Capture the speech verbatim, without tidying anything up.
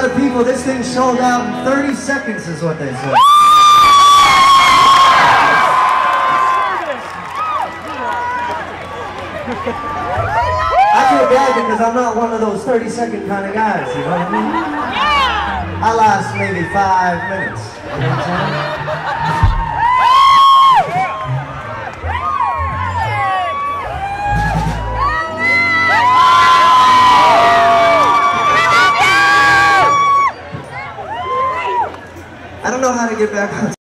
of people. This thing sold out in thirty seconds is what they said. I feel bad because I'm not one of those thirty second kind of guys, you know what I mean? I last maybe five minutes. You know what I'm saying? I don't know how to get back on